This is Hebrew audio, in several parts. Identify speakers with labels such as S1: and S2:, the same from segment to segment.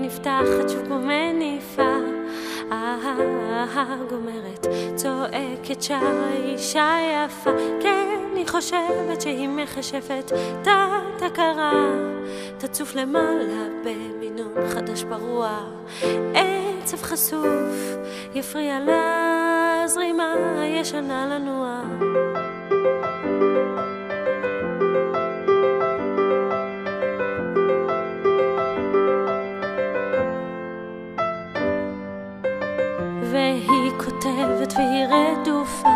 S1: נפתחת שוב כמו מניפה, גומרת, צועקת שהאישה יפה. כן, היא חושבת שהיא מחשפת תת הכרה, תצוף למעלה במינון חדש פרוע. עצב חשוף יפריע לזרימה הישנה לנוע. והיא כותבת והיא רדופה,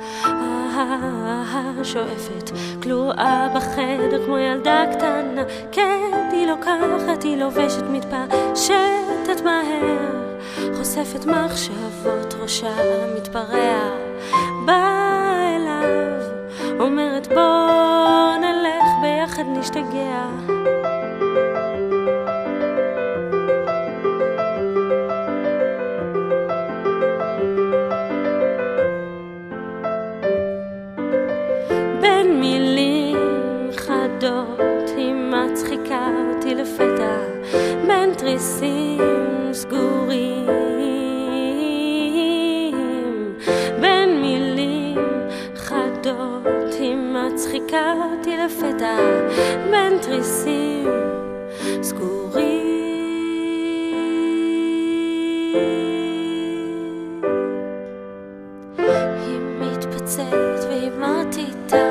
S1: שואפת, כלואה בחדר כמו ילדה קטנה. כן, היא לוקחת, היא לובשת, מתפשטת מהר, חושפת מחשבות, ראשה מתפרע. באה אליו, אומרת בוא נלך ביחד נשתגע. בין מילים חדות היא מצחיקה אותי לפתע, בין תריסים סגורים. בין מילים חדות היא מצחיקה אותי לפתע, בין תריסים סגורים. היא מתפצלת והיא מרטיטה,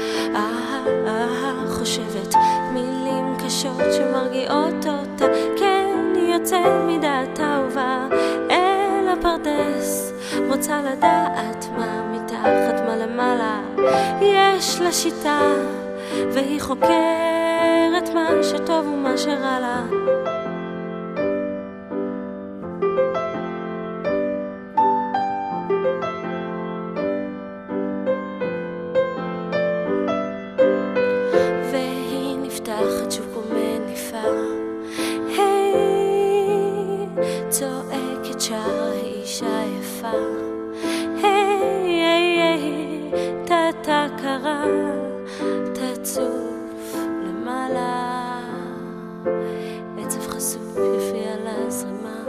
S1: חושבת מילים קשות שמרגיעות אותה. כן, היא יוצאת מדעתה ובאה אל הפרדס, רוצה לדעת מה מתחת מה למעלה. יש לה שיטה והיא חוקרת מה שטוב ומה שרע לה. נפתחת שוב כמו מניפה, היי, צועקת שהאישה יפה. היי, היי, היי, תת הכרה, תצוף למעלה. עצב חשוף יפריע לזרימה,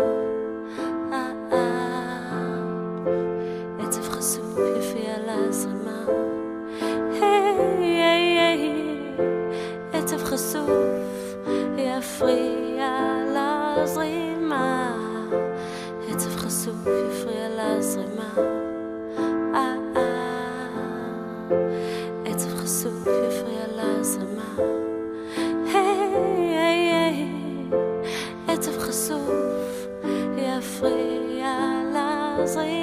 S1: עצב חשוף יפריע לזרימה. היי, היי, היי, עצב חשוף יפריע לזרימה, עצב חשוף יפריע לזרימה, עצב חשוף יפריע לזרימה. היי, היי, היי, עצב חשוף יפריע לזרימה.